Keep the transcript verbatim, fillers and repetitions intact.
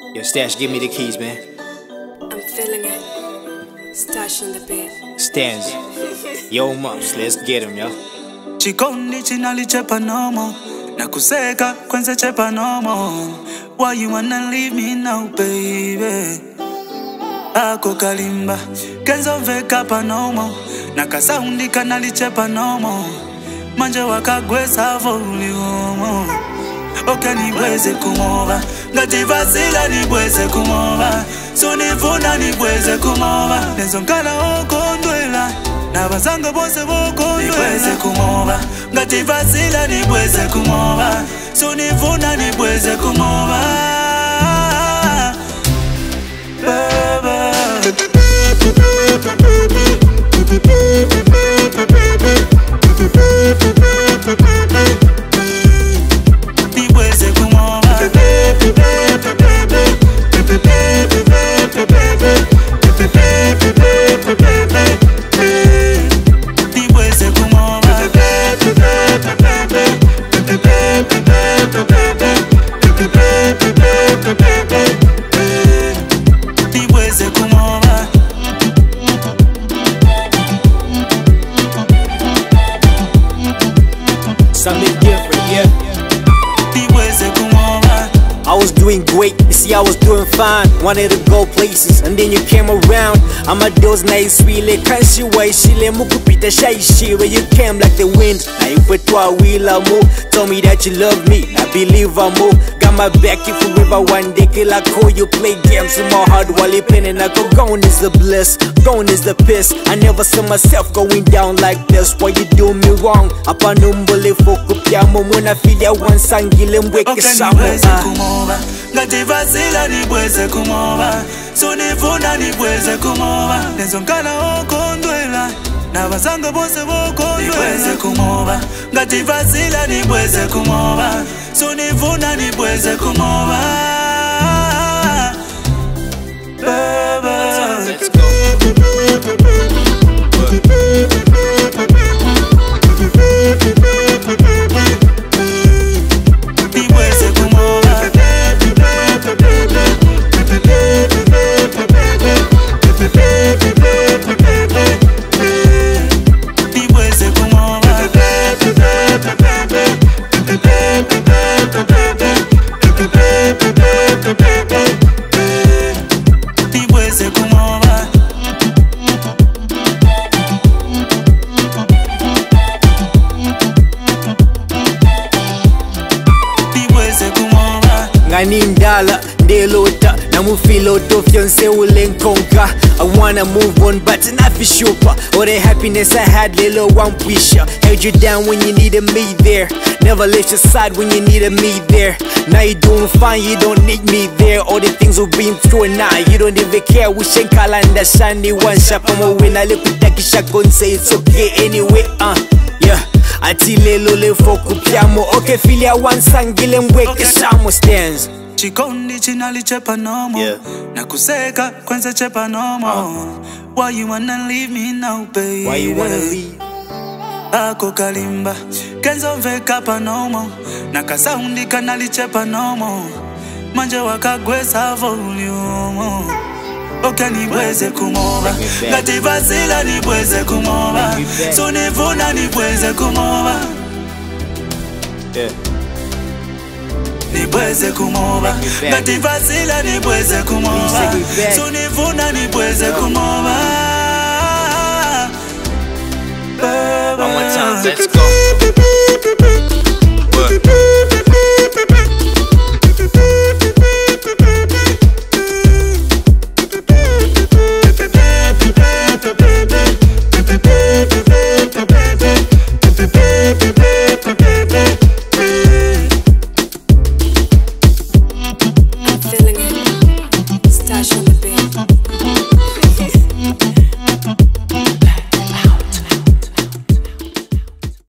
Yo, Stash, give me the keys, man. I'm feeling it. Stash on the beat. Stands. Yo, Mumps, let's get him, yo. Chikondi chinali chepa nomo nakuseka kwenze chepa nomo. Why you wanna leave me now, baby? Ako kalimba kenzo veka pa nomo nakasaundi kanali chepa nomo. Manje wakagwesa voli homo. Oka nibweze kumova ngati vasila nibweze kumova. Sunifuna nibweze kumova nezonkala okondwela nabazanga bose bokondwela. Nibweze kumova ngati vasila nibweze kumova. Sunifuna nibweze kumova. Nibweze kumova. Nibweze kumova. Nibweze kumova. Something different, yeah. Nibweze kumova. I was doing great, you see I was doing fine. Wanted to go places, and then you came around. I'm a those nice, really can't see why she let me kupita shy shit. Where you came like the wind, I put to a wheel I move. Told me that you love me, I believe I move. Got my back if forever one day kill I call you play games in my heart while you pinning. I go gone is the bliss, gone is the piss. I never saw myself going down like this. Why you do me wrong? Apa numbole foku piamo muna filia one sangile mweke shamu. Ngati vasila nibweze kumova. Sunifuna nibweze kumova nezonkala okondwela nabazanga bose bokondwela. Nibweze kumova ngati vasila nibweze kumova. Sunifuna nibweze kumova. Let's go. Nibweze kumova. Nibweze kumova. Nibweze kumova. Nibweze kumova. Ngani ndala ndelota namufilo tofyonse ulenkonka. I wanna move on but not for sure. All the happiness I had lelo one wisha. Held you down when you needed me there. Never left your side when you needed me there. Now you doing fine, you don't need me there. All the things we've been through now, you don't even care. We ain't call and shiny one shot from a win. I look at that shotgun say it's okay anyway. Uh yeah. Ati lelo le foku piamo. Okay, filia one sangile mweke shamo stands. Chikondi chinali chepa nomo. Yeah. Nakuseka kwenze chepa nomo. uh. Why you wanna leave me now, baby? Why you wanna leave? Ako kalimba kenzo veka pa nomo nakasaundi kanali chepa nomo. Manje wakagwesa voli homo. Oka nibweze kumova ngati vasila nibweze kumova. Sunifuna nibweze kumova. Yeah. Nibweze kumova ngati vasila nibweze kumova. Sunifuna nibweze kumova. One more time, let's go.